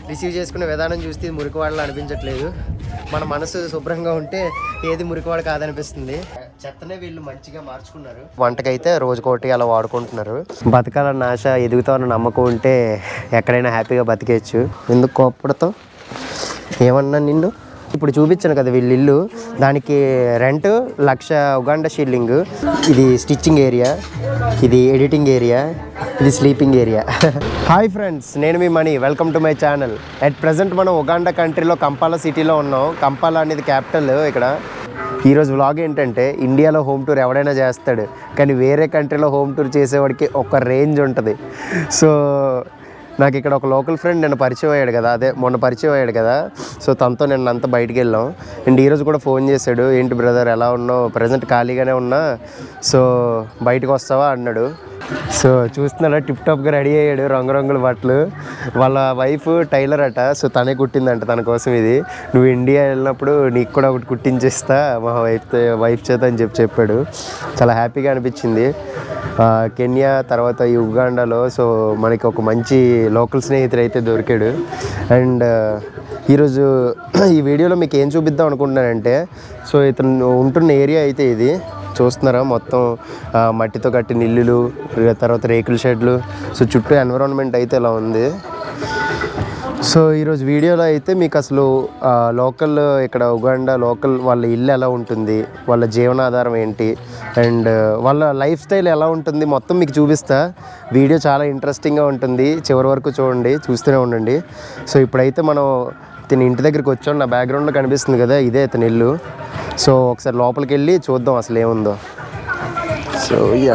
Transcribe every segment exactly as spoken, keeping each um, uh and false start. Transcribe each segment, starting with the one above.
Receive చేసుకునే విధానం చూస్తే మురికివాడలా అనిపించట్లేదు. మన మనసు శుభ్రంగా ఉంటే ఏది మురికివాడ కాదనిపిస్తుంది. చెత్తనే వీళ్ళు మంచిగా మార్చుకున్నారు. వంటకైతే రోజుకోటి అలా వాడుకుంటున్నారు. బతకాలన్న ఆశ, ఎదుగుతామన్న నమ్మకం ఉంటే ఎక్కడైనా హ్యాపీగా బతికేయచ్చు. ఎందుకు కోప్పడతావు? ఏమన్నా నిన్ను? ఇప్పుడు చూపించాను కదా వీళ్ళ ఇల్లు, దానికి రెంట్ లక్ష ఉగాండా షిల్లింగ్. ఇది స్టిచ్చింగ్ ఏరియా, ఇది ఎడిటింగ్ ఏరియా, ఇది స్లీపింగ్ ఏరియా. హాయ్ ఫ్రెండ్స్, నేను మీ Mani. Welcome to my channel. At present మనం ఉగాండా కంట్రీలో కంపాలా సిటీలో ఉన్నాం. కంపాలా అనేది క్యాపిటల్. ఇక్కడ ఈరోజు వ్లాగ్ ఏంటంటే, ఇండియాలో హోమ్ టూర్ ఎవడైనా చేస్తాడు, కానీ వేరే కంట్రీలో హోమ్ టూర్ చేసేవాడికి ఒక రేంజ్ ఉంటుంది. సో నాకు ఇక్కడ ఒక లోకల్ ఫ్రెండ్ నిన్న పరిచయం అయ్యాడు కదా, అదే మొన్న పరిచయం అయ్యాడు కదా, సో తనతో నిన్న అంతా బయటికి వెళ్ళాం. అండ్ ఈరోజు కూడా ఫోన్ చేశాడు, ఏంటి బ్రదర్ ఎలా ఉన్నావు, ప్రజెంట్ ఖాళీగానే ఉన్నా, సో బయటకు వస్తావా అన్నాడు. సో చూస్తున్నాడా, టిప్ టాప్గా రెడీ అయ్యాడు, రంగురంగుల బట్టలు. వాళ్ళ వైఫ్ టైలర్ అట, సో తనే కుట్టిందంట తన కోసం ఇది. నువ్వు ఇండియా వెళ్ళినప్పుడు నీకు కూడా ఒకటి కుట్టించేస్తా మా వైఫ్ వైఫ్ చేత అని చెప్పి చెప్పాడు. చాలా హ్యాపీగా అనిపించింది. కెన్యా తర్వాత ఈ ఉగాండాలో సో మనకి ఒక మంచి లోకల్ స్నేహితుడు అయితే దొరికాడు. అండ్ ఈరోజు ఈ వీడియోలో మీకు ఏం చూపిద్దాం అనుకుంటున్నానంటే, సో ఇతను ఉంటున్న ఏరియా అయితే ఇది చూస్తున్నారా, మొత్తం మట్టితో కట్టిన ఇల్లులు, తర్వాత రేకుల షెడ్లు. సో చుట్టూ ఎన్విరాన్మెంట్ అయితే ఇలా ఉంది. సో ఈరోజు వీడియోలో అయితే మీకు అసలు లోకల్ ఇక్కడ ఉగాండా లోకల్ వాళ్ళ ఇల్లు ఎలా ఉంటుంది, వాళ్ళ జీవనాధారం ఏంటి, అండ్ వాళ్ళ లైఫ్ స్టైల్ ఎలా ఉంటుంది మొత్తం మీకు చూపిస్తా. వీడియో చాలా ఇంట్రెస్టింగ్గా ఉంటుంది, చివరి వరకు చూడండి, చూస్తూనే ఉండండి. సో ఇప్పుడైతే మనం ఇతని ఇంటి దగ్గరికి వచ్చాం. నా బ్యాక్గ్రౌండ్లో కనిపిస్తుంది కదా, ఇదే ఇతని ఇల్లు. సో ఒకసారి లోపలికి వెళ్ళి చూద్దాం అసలు ఏముందో. So yeah,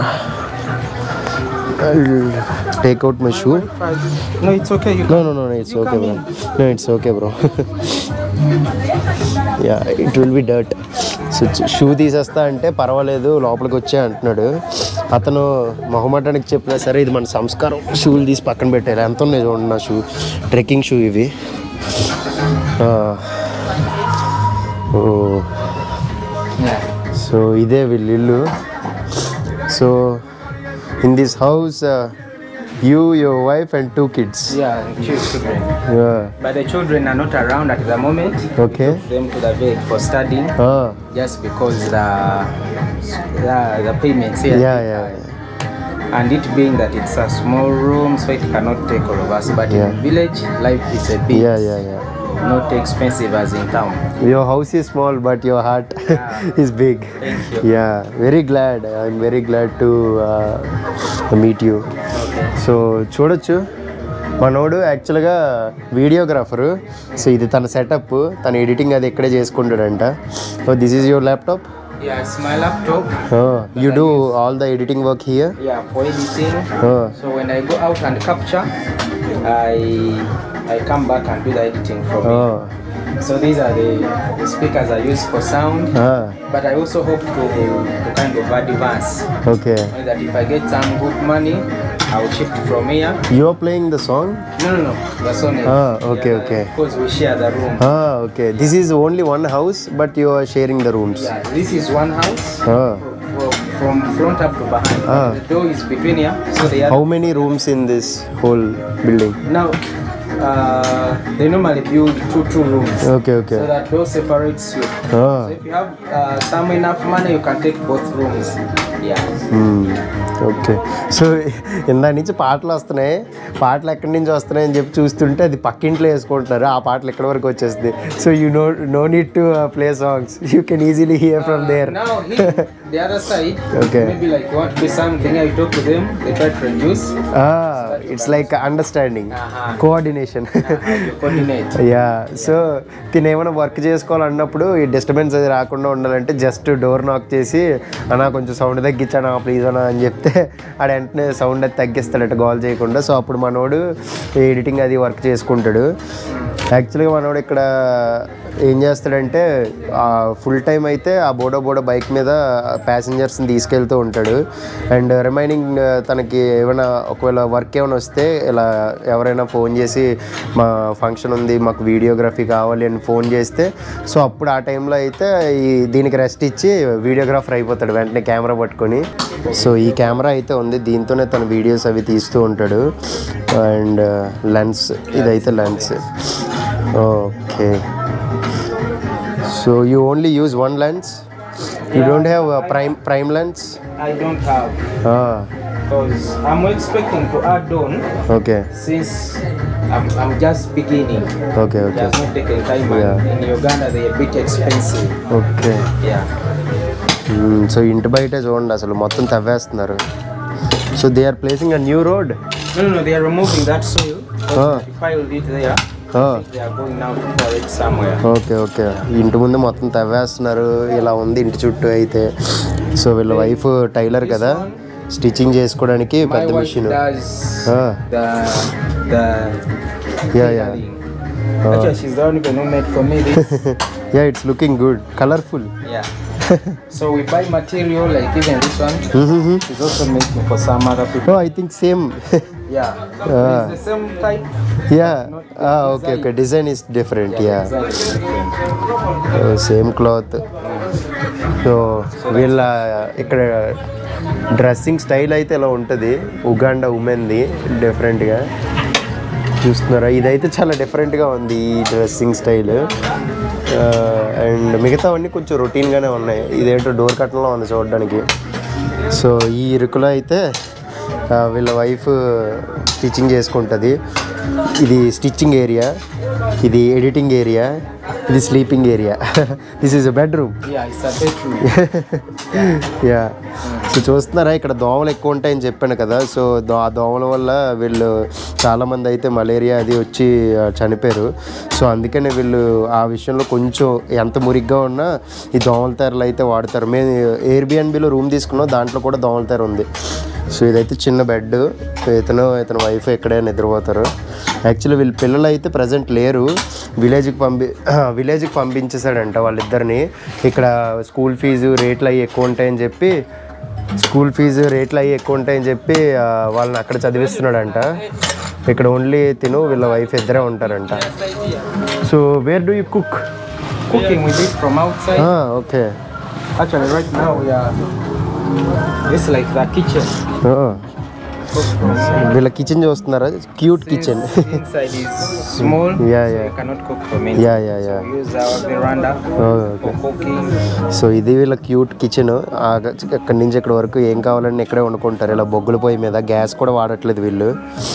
take out my shoe. No, it's okay. You no, no, no, no, it's okay, bro. No, it's okay, bro. Yeah, it will be dirt. So shoe తీసేస్తా అంటే పర్వాలేదు లోపలికి వచ్చే అంటున్నాడు. అతను మొహమాటానికి చెప్పినా సరే ఇది మన సంస్కారం, షూలు తీసి పక్కన పెట్టారు. ఎంత ఉన్నాయి చూడండి నా షూ, ట్రెక్కింగ్ షూ ఇవి. సో ఇదే వీళ్ళ ఇల్లు. So in this house uh, you, your wife and two kids. Yeah, two children. Yeah. But the children are not around at the moment. Okay. We took them to the vet for studying. Ah. Just because the the, the payments here. Yeah, yeah, yeah. And it being that it's a small room, so it cannot take all of us. But Yeah. in village, life is a bit Yeah, yeah, yeah. not expensive as in town. Your house is small but your heart Yeah. is big. Thank you. Yeah, very glad. I'm very glad to uh, meet you. Okay. So చూడొచ్చు, మనోడు యాక్చువల్గా videographer. So ఇది తన setup, తన editing అది ఇక్కడే చేసుకుంటాడంట. So this is your laptop? Yeah, it's my laptop. Oh, you do all the editing work here? Yeah, for editing. Oh. So when I go out and capture, I I come back and do the editing for me. Oh. So these are the, the speakers I use for sound. Ah. But I also hope to, to kind of advance. Okay. So that if I get some good money, I will shift from here. You are playing the song? No, no, no. The song. Ah, okay, okay. Because we share the room. Ah, okay. This is only one house, but you are sharing the rooms. Yeah, this is one house. Ah. From, from front up to behind. Ah. The door is between here. So they are. How many rooms in this whole building? Now, uh, they normally build two two rooms. Okay, okay. So that door separates you. Ah. So if you have uh, some enough money, you can take both rooms. Yeah. Okay. So ఇందా నుంచి పాటలు వస్తున్నాయి, పాటలు ఎక్కడి నుంచి వస్తున్నాయి అని చెప్పి చూస్తుంటే అది పక్కింట్లో వేసుకుంటున్నారు, ఆ పాటలు ఎక్కడి వరకు వచ్చేస్తుంది. So you know no need to play songs, you can easily hear from there. Now here, the other side, Okay. maybe like you want to do something, I talk to them, they try to reduce. It's like understanding, Uh-huh. Coordination. Uh, you coordinate. Yeah. So తిని ఏమైనా work చేసుకోవాలన్నప్పుడు ఈ disturbance అది రాకుండా ఉండాలంటే just door knock చేసి అన్నా కొంచెం sound తగ్గించానా please అన్నా అని చెప్తే ఆడ వెంటనే సౌండ్ అది తగ్గిస్తాడట కాల్ చేయకుండా. సో అప్పుడు మనోడు ఎడిటింగ్ అది వర్క్ చేసుకుంటాడు. యాక్చువల్గా మనోడు ఇక్కడ ఏం చేస్తాడంటే ఫుల్ టైం అయితే ఆ బోడో బోడో బైక్ మీద ప్యాసింజర్స్ని తీసుకెళ్తూ ఉంటాడు. అండ్ రిమైనింగ్ తనకి ఏమైనా ఒకవేళ వర్క్ ఏమైనా వస్తే ఇలా ఎవరైనా ఫోన్ చేసి మా ఫంక్షన్ ఉంది, మాకు వీడియోగ్రఫీ కావాలి అని ఫోన్ చేస్తే సో అప్పుడు ఆ టైంలో అయితే ఈ దీనికి రెస్ట్ ఇచ్చి వీడియోగ్రాఫర్ అయిపోతాడు వెంటనే కెమెరా పట్టుకొని. సో ఈ కెమెరా అయితే ఉంది, దీంతోనే తన వీడియోస్ అవి తీస్తూ ఉంటాడు. అండ్ లెన్స్, ఇదైతే lens. Okay, so you only use one lens, you don't have prime prime lens? I don't have. Ah. Because I'm expecting to add on. Okay. Since I'm, I'm just beginning. Okay, okay. Just not taking time. Yeah. In Uganda they're a bit expensive. Okay. Yeah. So ఇంటి బయటే చూడండి అసలు మొత్తం తవ్వేస్తున్నారు. So they are placing a new road. No, no, no, they are removing that soil. Ah. They piled it there. Ah. They are going now to pour it somewhere. Okay okay, ఇంటి ముందు మొత్తం తవ్వేస్తున్నారు. ఇలా ఉంది ఇంటి చుట్టూ అయితే. So వీళ్ళ wife tailor కదా, స్టిచ్చింగ్ చేసుకోవడానికి My పెద్ద wife machine. does Ah. the the Yeah, yeah. tailoring. Actually, she's the only one who made for me this. Yeah, it's looking good, colourful. Yeah. So we buy material like even this one. She's also making for some other people. Oh I think same. Yeah. Ah. It's the same type. Yeah, okay okay, design is different. Yeah, Design is different. Same cloth. So వీళ్ళ ఇక్కడ dressing style అయితే ఇలా ఉంటుంది, Uganda ఉమెన్ది డిఫరెంట్గా. చూస్తున్నారా, ఇదైతే చాలా డిఫరెంట్గా ఉంది ఈ డ్రెస్సింగ్ స్టైల్. అండ్ మిగతావన్నీ కొంచెం రొటీన్గానే ఉన్నాయి. ఇదేంటో డోర్ కట్టన్లో ఉంది చూడడానికి. సో ఈ ఇరుకులో అయితే వీళ్ళ వైఫ్ స్టిచ్చింగ్ చేసుకుంటుంది. ఇది స్టిచ్చింగ్ ఏరియా, ఇది ఎడిటింగ్ ఏరియా, ఇది sleeping area. This is a bedroom. Yeah, it's a bedroom. Yeah, so చూస్తున్నారా ఇక్కడ దోమలు ఎక్కువ ఉంటాయని చెప్పాను కదా. సో దో ఆ దోమల వల్ల వీళ్ళు చాలామంది అయితే మలేరియా అది వచ్చి చనిపోయారు. సో అందుకనే వీళ్ళు ఆ విషయంలో కొంచెం ఎంత మురిగ్గా ఉన్నా ఈ దోమల తెరలు అయితే వాడతారు. మేము ఎయిర్బిఎన్బిలో రూమ్ తీసుకున్నాం, దాంట్లో కూడా దోమల తెర ఉంది. సో ఇదైతే చిన్న బెడ్, ఇతను ఇతను వైఫ్ ఎక్కడే నిద్రపోతారు. యాక్చువల్లీ వీళ్ళ పిల్లలు అయితే ప్రజెంట్ లేరు, విలేజ్కి పంపి విలేజ్కి పంపించేశాడంట వాళ్ళిద్దరిని. ఇక్కడ స్కూల్ ఫీజు రేట్లు అవి ఎక్కువ ఉంటాయని చెప్పి స్కూల్ ఫీజు రేట్లు అవి ఎక్కువ ఉంటాయని చెప్పి వాళ్ళని అక్కడ చదివిస్తున్నాడంట. ఇక్కడ ఓన్లీ తిను వీళ్ళ వైఫ్ ఇద్దరే ఉంటారంట. So where do you cook? Cooking we did from outside. Okay. Actually, right now we are. It's like the kitchen. వీళ్ళ కిచెన్ చూస్తున్నారా, cute kitchen. Inside is small. Yeah, so yeah. you cannot cook from it. Yeah, yeah, yeah. So we use our veranda for cooking. So ఇది వీళ్ళ cute kitchen. అక్కడి నుంచి ఇక్కడ వరకు ఏం కావాలని ఇక్కడే వండుకుంటారు, ఇలా బొగ్గుల పొయ్యి మీద. గ్యాస్ కూడా వాడట్లేదు వీళ్ళు.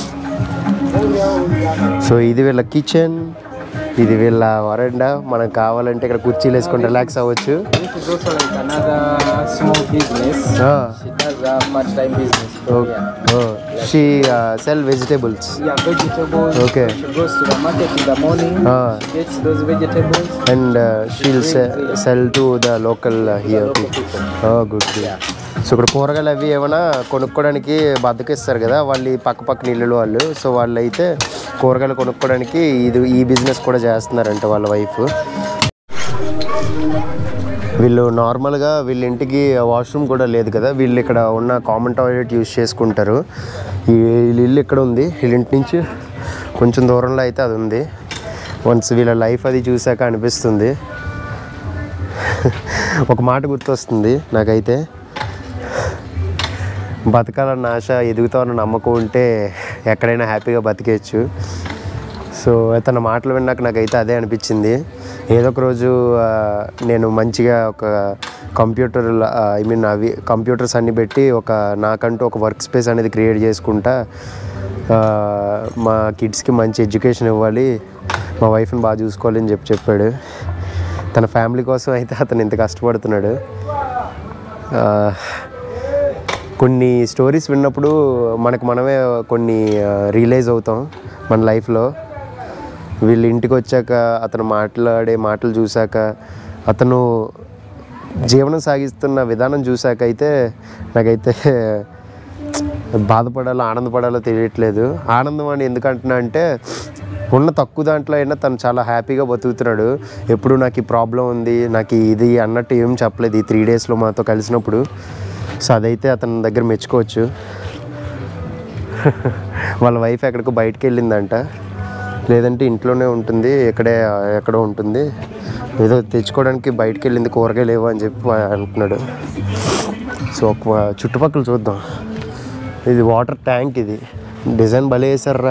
సో ఇది వీళ్ళ కిచెన్, ఇది వీళ్ళ వరండా. మనం కావాలంటే ఇక్కడ కుర్చీలు వేసుకొని రిలాక్స్ అవ్వచ్చు. This is also like another small business. Ah. She does a part-time business. Oh, Yeah. oh. She uh, sell vegetables. Yeah, vegetables. Okay. She goes to the market in the morning. Ah. She gets those vegetables. And uh, she'll se- sell to the local uh, here Local people. people. Oh, good. good. So ఇక్కడ కూరగాయలు అవి ఏమైనా కొనుక్కోవడానికి బద్దకిస్తారు కదా వాళ్ళు, పక్క పక్కన ఇల్లు వాళ్ళు. సో వాళ్ళు అయితే కూరగాయలు కొనుక్కోవడానికి ఇది ఈ బిజినెస్ కూడా చేస్తున్నారంట వాళ్ళ వైఫ్. వీళ్ళు నార్మల్గా వీళ్ళ ఇంటికి వాష్రూమ్ కూడా లేదు కదా, వీళ్ళు ఇక్కడ ఉన్న కామన్ టాయిలెట్ యూజ్ చేసుకుంటారు. ఈ ఇల్లు ఇక్కడ ఉంది, వీళ్ళ ఇంటి నుంచి కొంచెం దూరంలో అయితే అది ఉంది. వన్స్ వీళ్ళ లైఫ్ అది చూసాక అనిపిస్తుంది, ఒక మాట గుర్తొస్తుంది నాకైతే, బతకాలన్న ఆశ, ఎదుగుతామన్న నమ్మకం ఉంటే ఎక్కడైనా హ్యాపీగా బతికేయచ్చు. సో తన మాటలు విన్నాక నాకైతే అదే అనిపించింది. ఏదో ఒక రోజు నేను మంచిగా ఒక కంప్యూటర్ ఐ మీన్ అవి కంప్యూటర్స్ అన్నీ పెట్టి ఒక నాకంటూ ఒక వర్క్ స్పేస్ అనేది క్రియేట్ చేసుకుంటా మా కిడ్స్కి మంచి ఎడ్యుకేషన్ ఇవ్వాలి, మా వైఫ్ని బాగా చూసుకోవాలి అని చెప్పి చెప్పాడు. తన ఫ్యామిలీ కోసం అయితే అతను ఇంత కష్టపడుతున్నాడు. కొన్ని స్టోరీస్ విన్నప్పుడు మనకు మనమే కొన్ని రియలైజ్ అవుతాం మన లైఫ్లో. వీళ్ళు ఇంటికి వచ్చాక అతను మాట్లాడే మాటలు చూశాక, అతను జీవనం సాగిస్తున్న విధానం చూశాక అయితే నాకైతే బాధపడాలో ఆనందపడాలో తెలియట్లేదు. ఆనందం అని ఎందుకంటున్నా అంటే ఉన్న తక్కువ దాంట్లో అయినా తను చాలా హ్యాపీగా బతుకుతున్నాడు. ఎప్పుడు నాకు ఈ ప్రాబ్లం ఉంది, నాకు ఇది అన్నట్టు ఏం చెప్పలేదు ఈ త్రీ డేస్లో మాతో కలిసినప్పుడు. సో అదైతే అతని దగ్గర మెచ్చుకోవచ్చు. వాళ్ళ వైఫ్ ఎక్కడికో బయటకు వెళ్ళిందంట, లేదంటే ఇంట్లోనే ఉంటుంది, ఎక్కడే ఎక్కడో ఉంటుంది, ఏదో తెచ్చుకోవడానికి బయటకు వెళ్ళింది, కూరగాయలు లేవు అని చెప్పి అంటున్నాడు. సో ఒక చుట్టుపక్కల చూద్దాం. ఇది వాటర్ ట్యాంక్, ఇది డిజైన్ భలే వేసారా.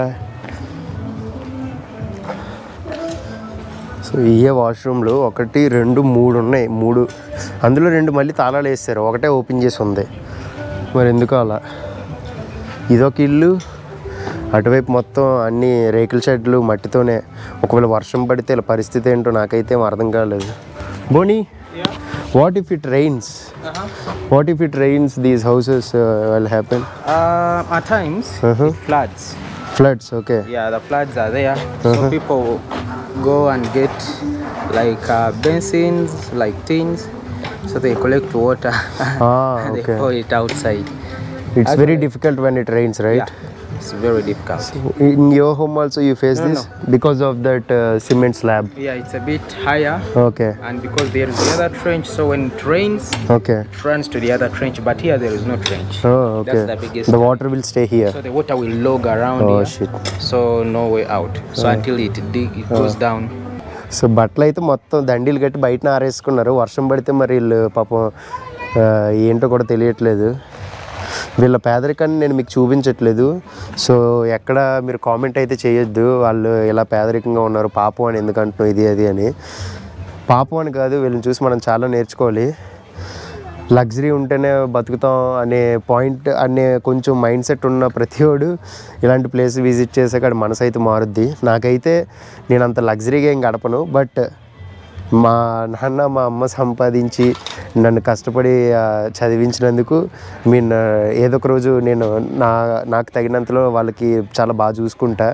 సో ఇయే వాష్రూమ్లు ఒకటి రెండు మూడు ఉన్నాయి, మూడు అందులో రెండు మళ్ళీ తాళాలు వేస్తారు, ఒకటే ఓపెన్ చేసి ఉంది. మరి ఎందుకు అలా? ఇదొక ఇల్లు, అటువైపు మొత్తం అన్ని రేకుల షెడ్లు మట్టితోనే. ఒకవేళ వర్షం పడితే ఇలా పరిస్థితి ఏంటో నాకైతే ఏం అర్థం కాలేదు. Bonnie, what if it rains? Uh-huh. What if it rains, these houses uh, will happen? Uh, at times, Uh-huh. it floods. Floods, okay. Yeah, the floods are there. Uh-huh. So people go and get like uh, basins, like tins, so they collect water. Ah, and they okay. pour it outside. It's Actually, very difficult when it rains, right? Yeah, it's very difficult. In your home also you face No, this no. because of that uh, cement slab. Yeah, it's a bit higher. Okay, And because there is the other trench, so when it rains, okay. it runs to the other trench. But here there is no trench. Oh, okay. That's the biggest. The water will stay here. So the water will log around Oh here. shit. So no way out. So until it dig, it goes down. So బట్టలు అయితే మొత్తం దండీలు కట్టి బయట ఆరేసుకున్నారు. వర్షం పడితే మరి వీళ్ళు పాపం ఆ, ఏంటో కూడా తెలియట్లేదు. వీళ్ళ పేదరికాన్ని నేను మీకు చూపించట్లేదు. సో ఎక్కడ మీరు కామెంట్ అయితే చేయొద్దు, వాళ్ళు ఇలా పేదరికంగా ఉన్నారు పాపం అని ఎందుకు అంటున్నావు ఇది అది అని. పాపం అని కాదు, వీళ్ళని చూసి మనం చాలా నేర్చుకోవాలి. లగ్జరీ ఉంటేనే బతుకుతాం అనే పాయింట్ అనే కొంచెం మైండ్ సెట్ ఉన్న ప్రతివాడు ఇలాంటి ప్లేస్ విజిట్ చేసాక అక్కడ మనసు అయితే మారుద్ది. నాకైతే నేను అంత లగ్జరీగా ఏం గడపను, బట్ మా నాన్న మా అమ్మ సంపాదించి నన్ను కష్టపడి చదివించినందుకు మీన్ ఏదో ఒక రోజు నేను నా నాకు తగినంతలో వాళ్ళకి చాలా బాగా చూసుకుంటా.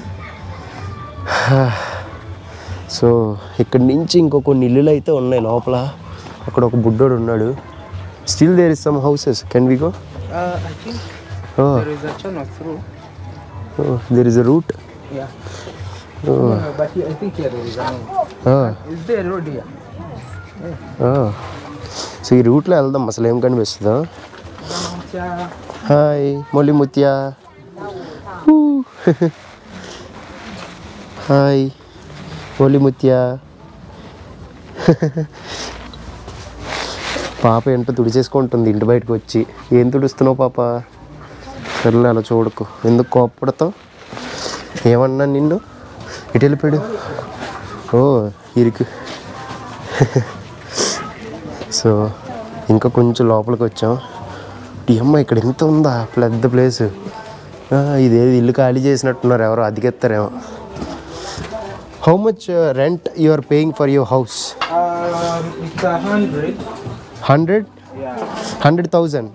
సో ఇక్కడి నుంచి ఇంకో కొన్ని ఇల్లులు అయితే ఉన్నాయి లోపల. అక్కడ ఒక బుడ్డోడు ఉన్నాడు. Still there is some houses. Can we go? Uh, I think Oh, there is a channel through. oh, there is a route. Yeah. Oh, No, no, but here, I think here there is a road. oh, Is there a road here? oh. So ఈ రూట్లో వెళ్దాం. అసలు ఏం కనిపిస్తుందా? Hi మొలి ముత్యా. Hi మొలి ముత్యా. పాప ఏంటో తుడిచేసుకుంటుంది ఇంటి బయటకు వచ్చి. ఏం తుడుస్తున్నావు పాప? సర్లే అలా చూడకు, ఎందుకు కోపడతావు? ఏమన్నా నిన్ను? ఇటు వెళ్ళిపోయాడు. ఓ ఇరుకు. సో ఇంకా కొంచెం లోపలికి వచ్చాం. అమ్మ ఇక్కడ ఎంత ఉందా, పెద్ద ప్లేసు. ఇదేది ఇల్లు ఖాళీ చేసినట్టున్నారు, ఎవరో అదిగెత్తారేమో. How much rent you are paying for your house? Um, it's a hundred. Hundred Yeah. Hundred thousand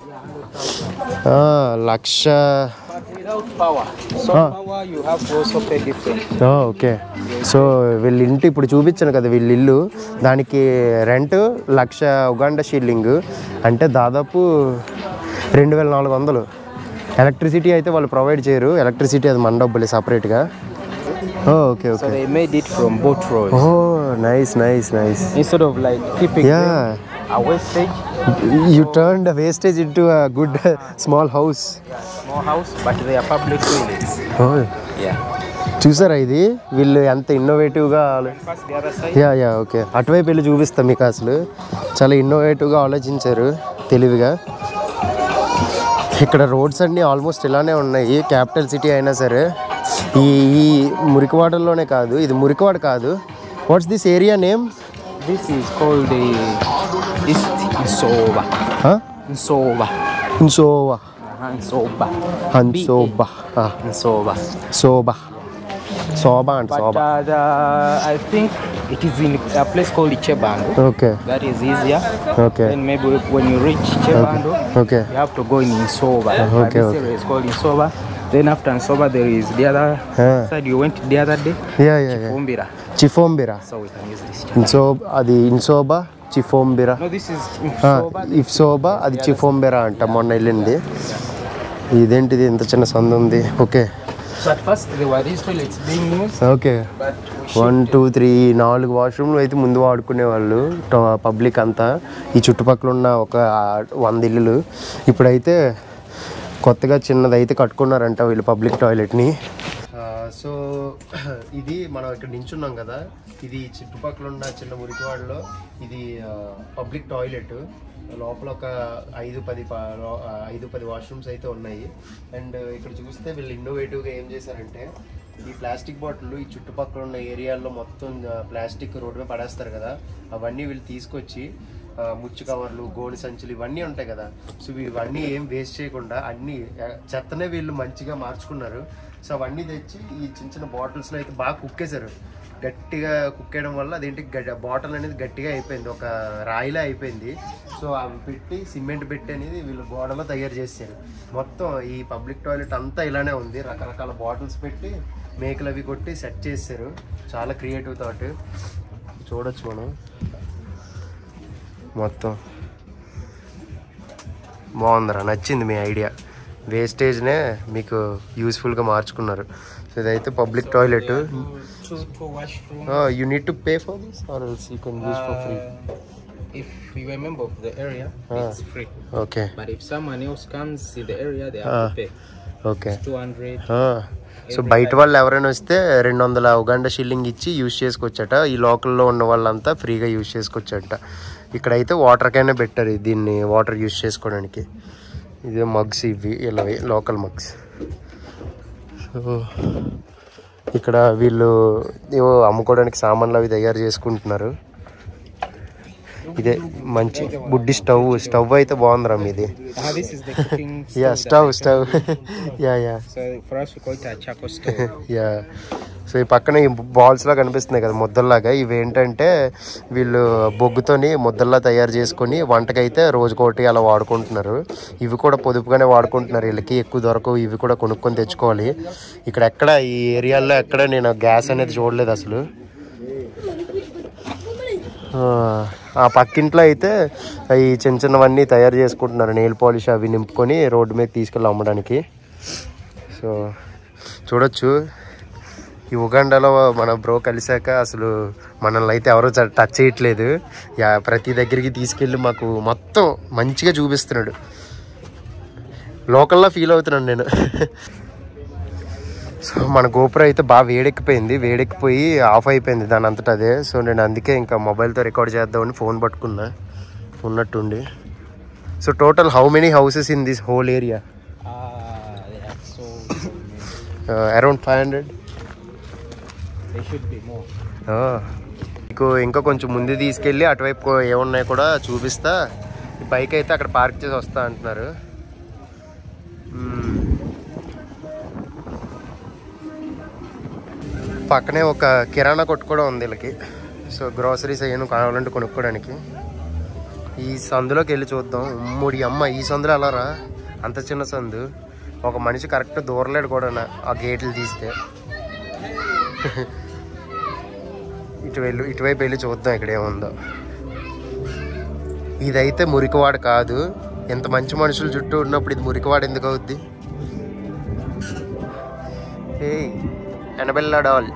lakh. But without power. So Ah. power you have to also pay different. Okay. So వీళ్ళ ఇంటి ఇప్పుడు చూపించాను కదా, వీళ్ళ ఇల్లు, దానికి rent lakh Uganda shilling, అంటే దాదాపు రెండు వేల నాలుగు వందలు. ఎలక్ట్రిసిటీ అయితే వాళ్ళు ప్రొవైడ్ చేయరు, ఎలక్ట్రిసిటీ అది మన డబ్బులే సపరేట్గా. Okay So okay. they made it from both roads. Oh nice nice nice. Instead of like keeping yeah, them a wastage, you turn the wastage into a good small house. small house, but they are public toilets. Yeah. చూసారా ఇది వీళ్ళు ఎంత ఇన్నోవేటివ్గా. Pass the other side. Yeah yeah okay, అటువైపు వెళ్ళి చూపిస్తాం మీకు. అసలు చాలా ఇన్నోవేటివ్గా ఆలోచించారు, తెలివిగా. ఇక్కడ రోడ్స్ అన్నీ ఆల్మోస్ట్ ఇలానే ఉన్నాయి, క్యాపిటల్ సిటీ అయినా సరే. ఈ ఈ మురికివాడల్లోనే కాదు, ఇది మురికివాడ కాదు. What's this area name? This is called the East Nsoba. Nsoba. Innova. Uh-huh, Nsoba. హన్సోబా. Nsoba. Soba. Soba అంట But soba. uh, the, I think it is in a place called Ichebango. Okay That is easier. Okay Then maybe when you reach Ichebango, okay you have to go in Nsoba. Uh, Okay, this okay. area is called Nsoba. Then after Nsoba, there is the other Ah. side you went the other day, yeah yeah yeah. Umbira. చిఫోంబిరా. So we can use this. ఇన్సో అది Nsoba చిఫోంబిరా. No, this is Nsoba. ఇఫ్సోబా అది చిఫోంబెరా అంట. మొన్న వెళ్ళింది. ఇదేంటిది ఇంత చిన్న సందు ఉంది. Okay. But first there were these toilets being used. Okay But we one two three నాలుగు వాష్రూమ్లు అయితే ముందు వాడుకునేవాళ్ళు పబ్లిక్ అంతా ఈ చుట్టుపక్కల ఉన్న ఒక వంద ఇల్లులు. ఇప్పుడైతే కొత్తగా చిన్నది అయితే కట్టుకున్నారంట వీళ్ళు పబ్లిక్ టాయిలెట్ని. సో ఇది మనం ఇక్కడ నించున్నాం కదా, ఇది చుట్టుపక్కల ఉన్న చిన్న మురికివాడలో ఇది పబ్లిక్ టాయిలెట్. లోపల ఒక ఐదు పది ఐదు పది వాష్రూమ్స్ అయితే ఉన్నాయి. అండ్ ఇక్కడ చూస్తే వీళ్ళు ఇన్నోవేటివ్గా ఏం చేశారంటే ఈ ప్లాస్టిక్ బాటిల్ ఈ చుట్టుపక్కల ఉన్న ఏరియాల్లో మొత్తం ప్లాస్టిక్ రోడ్డు మీద పడేస్తారు కదా, అవన్నీ వీళ్ళు తీసుకొచ్చి ముచ్చు కవర్లు గోని సంచులు ఇవన్నీ ఉంటాయి కదా, సో ఇవన్నీ ఏం వేస్ట్ చేయకుండా అన్నీ చెత్తనే వీళ్ళు మంచిగా మార్చుకున్నారు. సో అవన్నీ తెచ్చి ఈ చిన్న చిన్న బాటిల్స్లో అయితే బాగా కుక్కేశారు. గట్టిగా కుక్కేయడం వల్ల అదేంటి బాటిల్ అనేది గట్టిగా అయిపోయింది, ఒక రాయిలా అయిపోయింది. సో అవి పెట్టి సిమెంట్ పెట్టి అనేది వీళ్ళు గోడలో తయారు చేశారు. మొత్తం ఈ పబ్లిక్ టాయిలెట్ అంతా ఇలానే ఉంది, రకరకాల బాటిల్స్ పెట్టి మేకలు అవి కొట్టి సెట్ చేశారు. చాలా క్రియేటివ్ థాట్. చూడొచ్చు మనం మొత్తం. బాగుందిరా, నచ్చింది మీ ఐడియా. వేస్టేజ్నే మీకు యూస్ఫుల్గా మార్చుకున్నారు. సో ఇదైతే public toilet. You need to pay for this or else you can use for free? If you are a member of the area, ah. it's free. Okay. But if someone else comes in the area, they have ah. to pay. Okay. It's two hundred. Ah. So బయట వాళ్ళు ఎవరైనా వస్తే రెండు వందల Uganda shilling ఇచ్చి use చేసుకోవచ్చట. ఈ లోకల్లో ఉన్న వాళ్ళంతా ఫ్రీగా యూజ్ చేసుకోవచ్చట. ఇక్కడైతే వాటర్ క్యానే పెట్టారు దీన్ని వాటర్ యూజ్ చేసుకోవడానికి. ఇదే మగ్స్ ఇవి ఇలా లోకల్ మగ్స్. సో ఇక్కడ వీళ్ళు ఏవో అమ్ముకోవడానికి సామాన్లు అవి తయారు చేసుకుంటున్నారు. ఇదే మంచి బుడ్డి స్టవ్. స్టవ్ అయితే బాగుందిరా మీది. Yeah stove stove yeah yeah yeah so ఈ పక్కన ఈ బాల్స్ లా కనిపిస్తున్నాయి కదా ముద్దల్లాగా, ఇవి ఏంటంటే వీళ్ళు బొగ్గుతోని ముద్దల్లా తయారు చేసుకొని వంటకైతే రోజుకోటి అలా వాడుకుంటున్నారు. ఇవి కూడా పొదుపుగానే వాడుకుంటున్నారు. వీళ్ళకి ఎక్కువ దొరకవు, ఇవి కూడా కొనుక్కొని తెచ్చుకోవాలి. ఇక్కడ ఎక్కడ ఈ ఏరియాలో ఎక్కడ నేను గ్యాస్ అనేది చూడలేదు అసలు. ఆ పక్కింట్లో అయితే ఈ చిన్న చిన్నవన్నీ తయారు చేసుకుంటున్నారు. నెయిల్ పాలిష్ అవి నింపుకొని రోడ్డు మీద తీసుకెళ్ళి అమ్మడానికి. సో చూడొచ్చు ఈ ఉగాండాలో మన బ్రో కలిసాక అసలు మనల్ని అయితే ఎవరో టచ్ చేయట్లేదు. యా ప్రతి దగ్గరికి తీసుకెళ్ళి మాకు మొత్తం మంచిగా చూపిస్తున్నాడు. లోకల్లా ఫీల్ అవుతున్నాను నేను. సో మన గోపుర అయితే బాగా వేడెక్కిపోయింది. వేడెక్కిపోయి ఆఫ్ అయిపోయింది దాని అంతటా అదే. సో నేను అందుకే ఇంకా మొబైల్తో రికార్డ్ చేద్దామని ఫోన్ పట్టుకున్నా ఉన్నట్టుండి. So total how many houses in this whole area? Around five hundred. మీకు ఇంకా కొంచెం ముందు తీసుకెళ్ళి అటువైపు ఏమున్నాయో కూడా చూపిస్తా. ఈ బైక్ అయితే అక్కడ పార్క్ చేసి వస్తా అంటున్నారు. పక్కనే ఒక కిరాణా కొట్టు కూడా ఉంది వీళ్ళకి. సో గ్రోసరీస్ అయ్యాను కావాలంటే కొనుక్కోవడానికి. ఈ సందులోకి వెళ్ళి చూద్దాం. మూడి అమ్మ ఈ సందులో వెళ్ళరా, అంత చిన్న సందు. ఒక మనిషి కరెక్ట్ దూరలేడు కూడా ఆ గేట్లు తీస్తే. ఇటు వెళ్ళి ఇటువైపు వెళ్ళి చూద్దాం ఇక్కడ ఏముందో. ఇదైతే మురికివాడ కాదు. ఎంత మంచి మనుషులు చుట్టూ ఉన్నప్పుడు ఇది మురికివాడ ఎందుకు అవుద్ది? ఏ ఎనబెల్లా డాల్.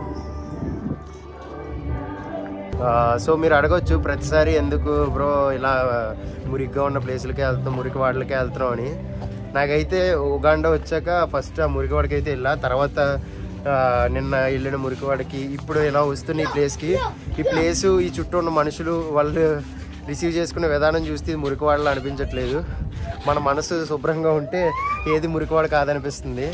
సో మీరు అడగొచ్చు ప్రతిసారి ఎందుకు బ్రో ఇలా మురికిగా ఉన్న ప్లేసులకే వెళ్తాం, మురికి వాడలకే వెళ్తున్నాం అని. నాకైతే ఉగాండా వచ్చాక ఫస్ట్ ఆ మురికివాడికి అయితే వెళ్ళా, తర్వాత నిన్న వెళ్ళిన మురికివాడికి, ఇప్పుడు ఇలా వస్తున్న ఈ ప్లేస్కి. ఈ ప్లేసు ఈ చుట్టూ ఉన్న మనుషులు వాళ్ళు రిసీవ్ చేసుకునే విధానం చూస్తే మురికివాడలా అనిపించట్లేదు. మన మనసు శుభ్రంగా ఉంటే ఏది మురికివాడ కాదనిపిస్తుంది.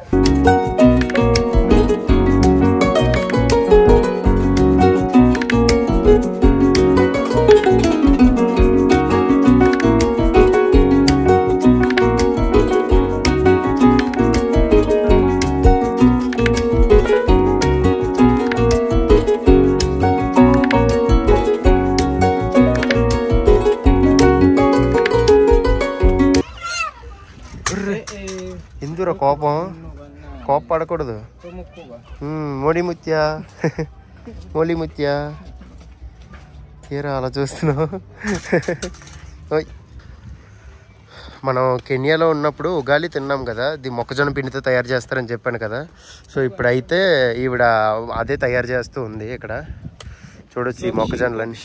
ఎందురా కోపం? కోప పడకూడదు. మోడీ ముత్యా మోడీ ముత్యా ఏరా అలా చూస్తున్నావు? మనం కెన్యాలో ఉన్నప్పుడు ఉగాలి తిన్నాం కదా, ఇది మొక్కజొన్న పిండితో తయారు చేస్తారని చెప్పాను కదా. సో ఇప్పుడైతే ఈవిడ అదే తయారు చేస్తూ ఉంది ఇక్కడ. చూడొచ్చు ఈ మొక్కజొన్నలన్నీ.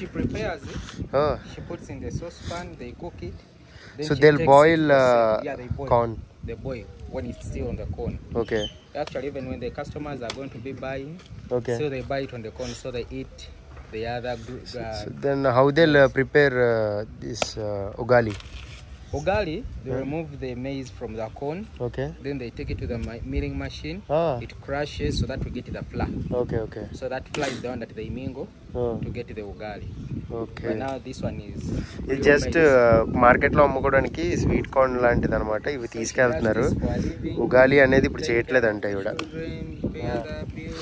So they boil corn. They boil when it's still on the corn. Okay. Actually, even when the customers are going to be buying, Okay. so they buy it on the corn, so they eat the other. Uh, So, so then how they'll uh, prepare uh, this uh, ugali? Ugali, they Yeah. remove the maize from the corn. Okay. Then they take it to the mi- milling machine. Ah. It crushes so that we get the flour. Okay, okay. So that flour is the one that they mingle Oh. to get the ugali. Okay. But now this one is. ఇది real just maize. మార్కెట్లో అమ్ముకోవడానికి sweet corn లాంటిది అనమాట. ఇవి తీసుకెళ్తున్నారు. That is for living. ఉగాలి అనేది ఇప్పుడు చేయట్లేదంట ఈవిడ. Children, pay other bills.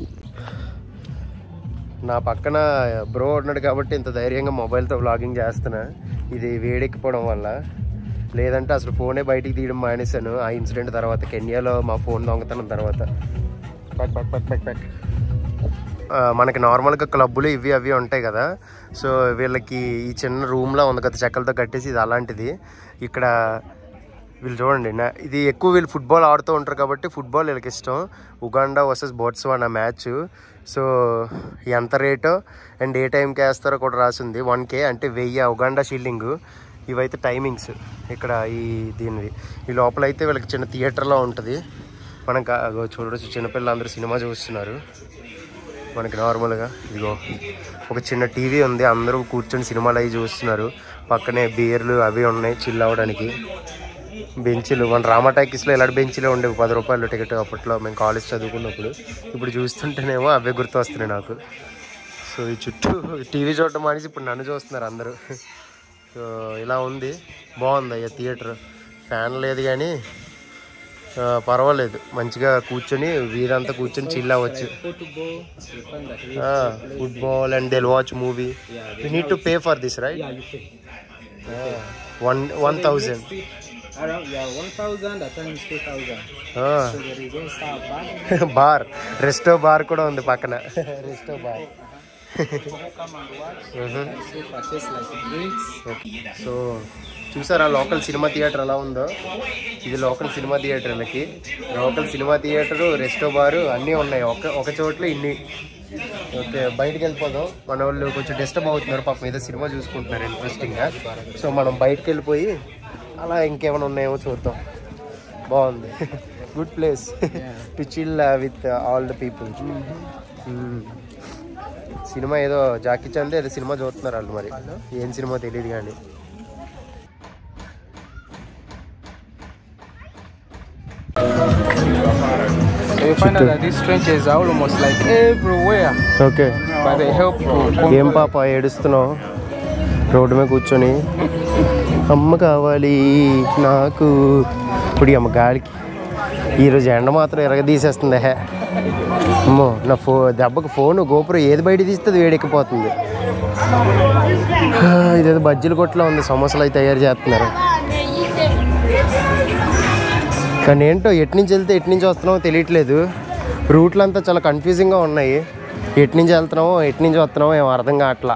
నా పక్కన బ్రో ఉన్నాడు కాబట్టి ఇంత ధైర్యంగా మొబైల్తో వ్లాగింగ్ చేస్తున్నా. ఇది వేడెక్కిపోవడం వల్ల, లేదంటే అసలు ఫోనే బయటికి తీయడం మానేశాను ఆ ఇన్సిడెంట్ తర్వాత, కెన్యాలో మా ఫోన్ దొంగతనం తర్వాత. పక్ పక్ పక్ పక్ పక్. మనకి నార్మల్గా క్లబ్బులు ఇవి అవి ఉంటాయి కదా. సో వీళ్ళకి ఈ చిన్న రూమ్లో ఉంది కదా చెక్కలతో కట్టేసి, ఇది అలాంటిది. ఇక్కడ వీళ్ళు చూడండి, నా ఇది ఎక్కువ వీళ్ళు ఫుట్బాల్ ఆడుతూ ఉంటారు కాబట్టి ఫుట్బాల్ వీళ్ళకి ఇష్టం. Uganda versus Botswana match. So ఎంత రేటో అండ్ ఏ టైంకి వేస్తారో కూడా రాసింది. వన్ కే అంటే వెయ్యి ఉగాండా షిల్లింగ్. ఇవైతే టైమింగ్స్ ఇక్కడ ఈ దీనిది. ఈ లోపల అయితే వీళ్ళకి చిన్న థియేటర్లో ఉంటుంది. మనం చూడవచ్చు చిన్నపిల్లలందరూ సినిమా చూస్తున్నారు. మనకి నార్మల్గా ఇదిగో ఒక చిన్న టీవీ ఉంది, అందరూ కూర్చొని సినిమాలు అవి చూస్తున్నారు. పక్కనే బీర్లు అవి ఉన్నాయి చిల్ అవ్వడానికి. బెంచ్లు మన రామా టాకీస్లో ఇలాంటి బెంచ్లే ఉండేవి, పది రూపాయలు టికెట్ అప్పట్లో మేము కాలేజ్ చదువుకున్నప్పుడు. ఇప్పుడు చూస్తుంటేనేమో అవే గుర్తు వస్తున్నాయి నాకు. సో ఈ చుట్టూ టీవీ చూడటం మానేసి ఇప్పుడు నన్ను చూస్తున్నారు అందరూ. సో ఇలా ఉంది, బాగుంది అయ్యా థియేటర్. ఫ్యాన్ లేదు కానీ పర్వాలేదు, మంచిగా కూర్చొని వీరంతా కూర్చొని చిల్ అవ్వచ్చు. Football and they watch movie. You need to pay for this right? One one thousand bar, resto bar కూడా ఉంది పక్కన. Resto bar. సో చూసారా లోకల్ సినిమా థియేటర్ ఎలా ఉందో? ఇది లోకల్ సినిమా థియేటర్. వీళ్ళకి local cinema theatre, resto bar అన్నీ ఉన్నాయి ఒక ఒక చోట్ల ఇన్ని. ఓకే, బయటకు వెళ్ళిపోదాం. మన వాళ్ళు కొంచెం డిస్టర్బ్ అవుతున్నారు పాపం, ఏదో సినిమా చూసుకుంటున్నారు ఇంట్రెస్టింగ్గా. సో మనం బయటకు వెళ్ళిపోయి అలా ఇంకేమైనా ఉన్నాయేమో చూద్దాం. బాగుంది, good place to chill with all the people. Cinema ఏదో జాకీ చాన్ ఏదో సినిమా చూస్తున్నారు వాళ్ళు, మరి ఏం సినిమా తెలియదు కానీ. So you find out that these trenches are almost like everywhere. Okay, But they help to ఏం పాప ఏడుస్తున్నావు? రోడ్డు మీద కూర్చొని అమ్మ కావాలి నాకు. ఇప్పుడు అమ్మ గాలికి ఈరోజు ఎండ మాత్రం ఎరగదీసేస్తుంది. హే అమ్మో, నా ఫో దెబ్బకి ఫోను గోపురం ఏది బయట తీస్తుంది వేడెక్కిపోతుంది. ఇదేదో బజ్జీల కొట్లో ఉంది, సమోసాలు అయితే తయారు చేస్తున్నారు. కానీ ఏంటో ఎటు నుంచి వెళ్తే ఎటు నుంచి వస్తున్నామో తెలియట్లేదు. రూట్లు అంతా చాలా కన్ఫ్యూజింగ్గా ఉన్నాయి. ఎటు నుంచి వెళ్తున్నామో ఎటు నుంచి వస్తున్నామో ఏమో అర్థం కావట్లా.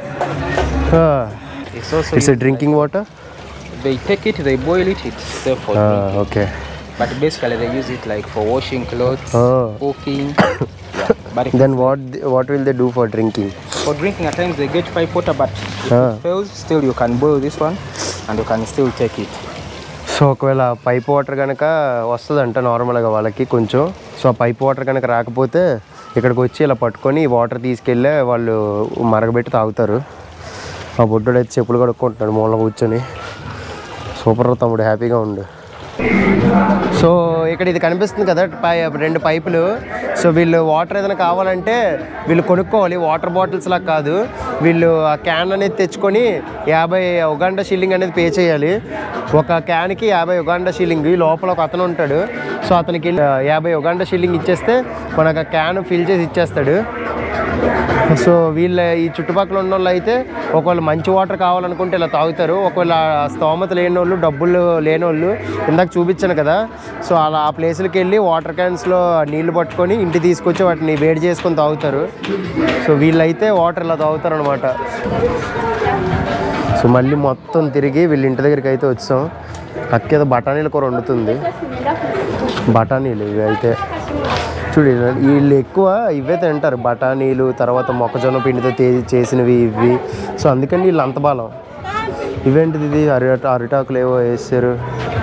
It's also it's drinking water. they take it, they boil it, it's safe for drinking. Okay. But basically they use it like for washing clothes, Oh. cooking. Yeah. But if Then what what will they do for drinking? for drinking at times they get pipe water, but if Ah. it fails, still you can boil this one and you can still take it. So ఒకవేళ pipe water కనుక వస్తుందంట నార్మల్గా వాళ్ళకి కొంచెం. So ఆ pipe water కనుక రాకపోతే ఇక్కడికి వచ్చి ఇలా పట్టుకొని ఈ వాటర్ తీసుకెళ్ళే వాళ్ళు మరగబెట్టి తాగుతారు. ఆ బొడ్డోడు అయితే చెప్పులు కడుక్కుంటున్నాడు మూల కూర్చొని. సూపర్ తమ్ముడు, హ్యాపీగా ఉండు. సో ఇక్కడ ఇది కనిపిస్తుంది కదా పై రెండు పైపులు. సో వీళ్ళు వాటర్ ఏదైనా కావాలంటే వీళ్ళు కొనుక్కోవాలి, వాటర్ బాటిల్స్ లాగా కాదు. వీళ్ళు ఆ క్యాన్ అనేది తెచ్చుకొని యాభై ఉగాండా షిల్లింగ్ అనేది పే చేయాలి. ఒక క్యాన్కి యాభై ఉగాండా షిల్లింగ్. ఈ లోపల ఒక అతను ఉంటాడు. సో అతనికి యాభై ఉగాండా షిల్లింగ్ ఇచ్చేస్తే మనకు ఆ క్యాన్ ఫిల్ చేసి ఇచ్చేస్తాడు. సో వీళ్ళ ఈ చుట్టుపక్కల ఉన్న వాళ్ళు అయితే ఒకవేళ మంచి వాటర్ కావాలనుకుంటే ఇలా తాగుతారు. ఒకవేళ స్తోమత లేని వాళ్ళు, డబ్బులు లేని వాళ్ళు ఇందాక చూపించాను కదా, సో అలా ఆ ప్లేసులకి వెళ్ళి వాటర్ క్యాన్స్లో నీళ్లు పట్టుకొని ఇంటికి తీసుకొచ్చి వాటిని వేడి చేసుకొని తాగుతారు. సో వీళ్ళైతే వాటర్ ఇలా తాగుతారు అనమాట. సో మళ్ళీ మొత్తం తిరిగి వీళ్ళ ఇంటి దగ్గరికి అయితే వచ్చాం. అక్క ఏదో బఠానీల కూర వండుతుంది. బఠానీలు ఇవి అయితే చూడు, వీళ్ళు ఎక్కువ ఇవే తింటారు, బఠానీలు, తర్వాత మొక్కజొన్న పిండితో చేసినవి ఇవి. సో అందుకని వీళ్ళు అంత బలం. ఇవేంటిది ఇది అరిట అరిటాకులు ఏవో వేసారు.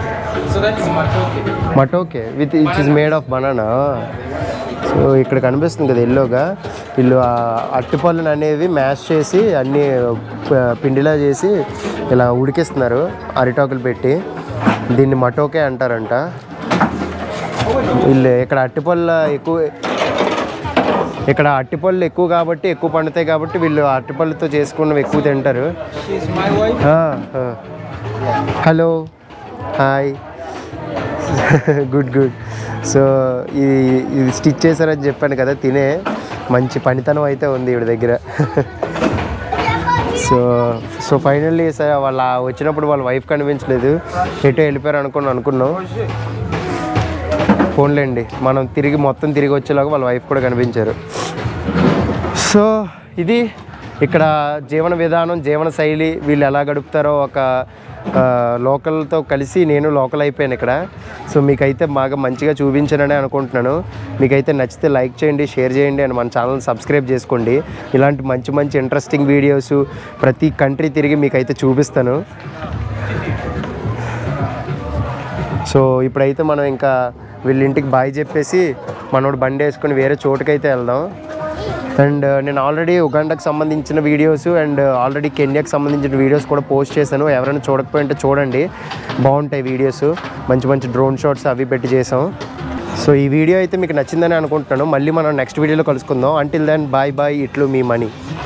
Matoke with it is made of banana. So ఇక్కడ కనిపిస్తుంది కదా ఎల్లోగా, వీళ్ళు అట్టిపళ్ళను అనేవి మ్యాష్ చేసి అన్నీ పిండిలా చేసి ఇలా ఉడికిస్తున్నారు అరిటాకులు పెట్టి. దీన్ని మటోకే అంటారంట. వీళ్ళు ఇక్కడ అట్టిపళ్ళ ఎక్కువ ఇక్కడ అట్టిపళ్ళు ఎక్కువ కాబట్టి ఎక్కువ పండుతాయి కాబట్టి వీళ్ళు అట్టిపళ్ళతో చేసుకున్నవి ఎక్కువ తింటారు. Hello, hi, good good. So ఇది ఇది స్టిచ్ చేశారని చెప్పాను కదా, తినే మంచి పనితనం అయితే ఉంది వీడి దగ్గర. సో సో ఫైనల్లీ సార్ వాళ్ళ వచ్చినప్పుడు వాళ్ళ వైఫ్ కనిపించలేదు, ఎటో వెళ్ళిపోయారు అనుకుని అనుకున్నాం. ఫోన్లేండి, మనం తిరిగి మొత్తం తిరిగి వచ్చేలాగా వాళ్ళ వైఫ్ కూడా కనిపించారు. సో ఇది ఇక్కడ జీవన విధానం, జీవన శైలి, వీళ్ళు ఎలా గడుపుతారో ఒక లోకల్తో కలిసి నేను లోకల్ అయిపోయాను ఇక్కడ. సో మీకైతే బాగా మంచిగా చూపించానని అనుకుంటున్నాను. మీకైతే నచ్చితే లైక్ చేయండి, షేర్ చేయండి, అండ్ మన ఛానల్ సబ్స్క్రైబ్ చేసుకోండి. ఇలాంటి మంచి మంచి ఇంట్రెస్టింగ్ వీడియోస్ ప్రతి కంట్రీ తిరిగి మీకైతే చూపిస్తాను. సో ఇప్పుడైతే మనం ఇంకా వీళ్ళ ఇంటికి బాయ్ చెప్పేసి మనోడు బండి వేసుకొని వేరే చోటుకైతే వెళ్దాం. అండ్ నేను ఆల్రెడీ ఉగాండాకి సంబంధించిన వీడియోస్ అండ్ ఆల్రెడీ కెన్యాకి సంబంధించిన వీడియోస్ కూడా పోస్ట్ చేశాను. ఎవరైనా చూడకపోయింటే చూడండి, బాగుంటాయి వీడియోస్. మంచి మంచి డ్రోన్ షాట్స్ అవి పెట్టి చేసాం. సో ఈ వీడియో అయితే మీకు నచ్చిందని అనుకుంటున్నాను. మళ్ళీ మనం నెక్స్ట్ వీడియోలో కలుసుకుందాం. అంటిల్ దెన్ బాయ్ బాయ్, ఇట్లు మీ మనీ.